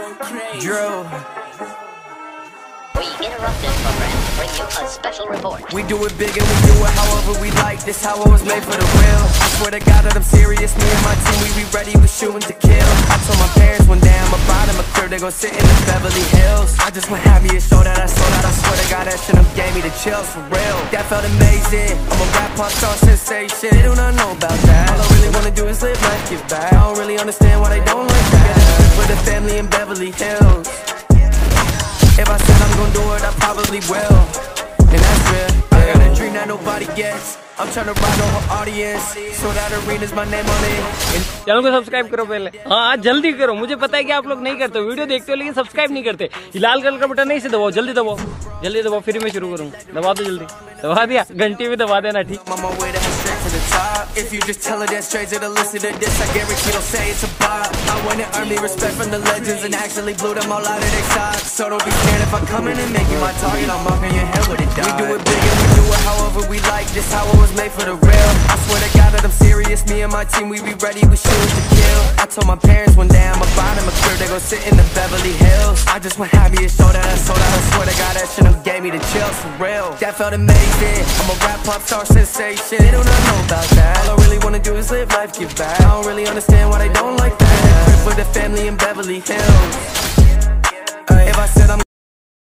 Drill. We interrupt this program to bring you a special report. We do it big and we do it however we like. This how I was made for the real. I swear to God that I'm serious. Me and my team, we be ready, we shooting to kill. I told my parents one day I'ma buy them a crib, they gon' sit in the Beverly Hills. I just went happy to show that I sold out. I swear to God that shit gave me the chills for real. That felt amazing. I'm a rap pop star sensation. They do not know about that. All I really wanna do is live life, give back. I don't really understand why they don't like that. For the family in Beverly Hills. If I said I'm gon' do it, I probably will. And that's real. I got a dream that nobody gets. I'm trying to ride on her audience. So that arena's my name on it. Channel को subscribe करो पहले। हाँ जल्दी करो, मुझे पता है कि आप लोग नहीं करते, वीडियो देखते हो लेकिन सब्सक्राइब नहीं करते। लाल कलर का बटन नहीं से दबाओ, जल्दी दबाओ, जल्दी दबाओ, फिर मैं शुरू करूँ। दबा दो जल्दी, दबा दिया, घंटी भी दबा देना ठीक। If you just tell her that straight to listen to this, I guarantee they'll say it's a bop. I went and earned me respect from the legends and actually blew them all out of their socks. So don't be scared if I come in and make you my target, I'm marking your head with a dime. We do it big and we do it however we like. This how it was made for the real. I swear to God that I'm serious. Me and my team, we be ready, we shoot to kill. I told my parents one day I'ma buy them a crib, they gon' sit in the Beverly Hills. I just went happy to show that I sold out. I swear to God that shit gave me the chills for real. That felt amazing. I'm a rap pop star sensation. They do not know about that. All I really wanna do is live life, give back. I don't really understand why they don't like that. For the family in Beverly Hills.